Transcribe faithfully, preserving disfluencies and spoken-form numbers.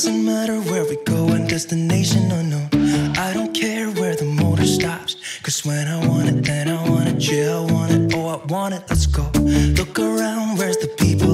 Doesn't matter where we go and destination unknown. I don't care where the motor stops. Cause when I want it, then I want it. Yeah, I want it. Oh, I want it. Let's go. Look around, where's the people